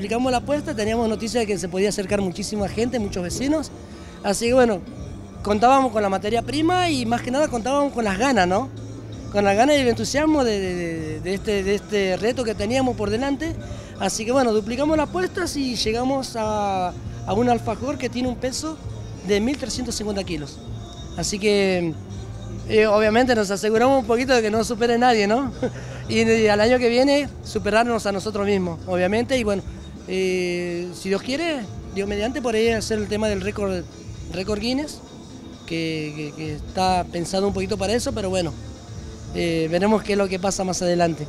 duplicamos la apuesta, teníamos noticia de que se podía acercar muchísima gente, muchos vecinos, así que bueno, contábamos con la materia prima y más que nada contábamos con las ganas, ¿no? Con las ganas y el entusiasmo de este reto que teníamos por delante, así que bueno, duplicamos las apuestas y llegamos a un alfajor que tiene un peso de 1.350 kilos, así que obviamente nos aseguramos un poquito de que no supere nadie, ¿no? Y al año que viene superarnos a nosotros mismos, obviamente, y bueno, si Dios quiere, Dios mediante, por ahí hacer el tema del récord Guinness, que está pensado un poquito para eso, pero bueno, veremos qué es lo que pasa más adelante.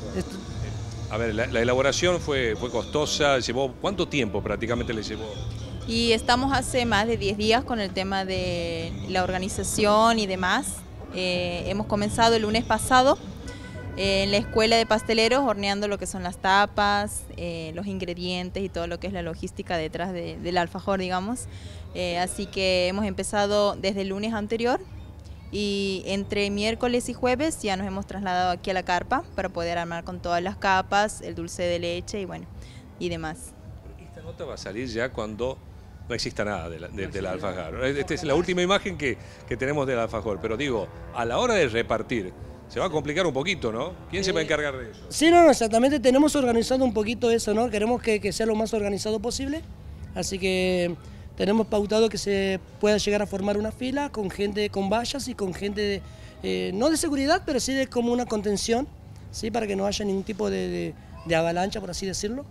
A ver, la elaboración fue costosa, llevó, ¿cuánto tiempo prácticamente le llevó? Y estamos hace más de 10 días con el tema de la organización y demás. Hemos comenzado el lunes pasado en la escuela de pasteleros horneando lo que son las tapas, los ingredientes y todo lo que es la logística detrás del alfajor, digamos. Así que hemos empezado desde el lunes anterior y entre miércoles y jueves ya nos hemos trasladado aquí a la carpa para poder armar con todas las capas, el dulce de leche y bueno, y demás. Esta nota va a salir ya cuando no exista nada del alfajor. Esta es la última imagen que tenemos del alfajor, pero digo, a la hora de repartir, se va a complicar un poquito, ¿no? ¿Quién se va a encargar de eso? Sí, no, exactamente, tenemos organizado un poquito eso, ¿no? Queremos que sea lo más organizado posible, así que tenemos pautado que se pueda llegar a formar una fila con gente con vallas y con gente, no de seguridad, pero sí de como una contención, ¿sí? Para que no haya ningún tipo de avalancha, por así decirlo,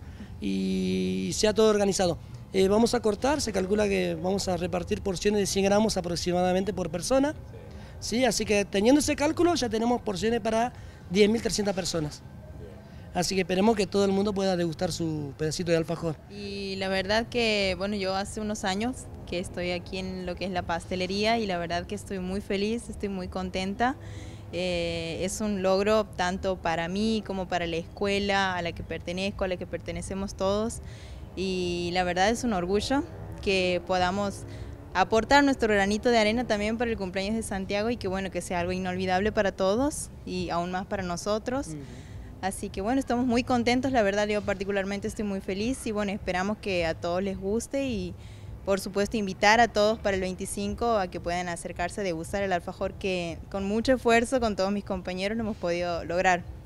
y sea todo organizado. Vamos a cortar, se calcula que vamos a repartir porciones de 100 gramos aproximadamente por persona, ¿sí? Así que teniendo ese cálculo ya tenemos porciones para 10.300 personas. Así que esperemos que todo el mundo pueda degustar su pedacito de alfajor. Y la verdad que, bueno, yo hace unos años que estoy aquí en lo que es la pastelería y la verdad que estoy muy feliz, estoy muy contenta. Es un logro tanto para mí como para la escuela a la que pertenezco, a la que pertenecemos todos. Y la verdad es un orgullo que podamos aportar nuestro granito de arena también para el cumpleaños de Santiago y que bueno, que sea algo inolvidable para todos y aún más para nosotros. Así que bueno, estamos muy contentos, la verdad yo particularmente estoy muy feliz y bueno, esperamos que a todos les guste y por supuesto invitar a todos para el 25 a que puedan acercarse a degustar el alfajor que con mucho esfuerzo con todos mis compañeros lo hemos podido lograr.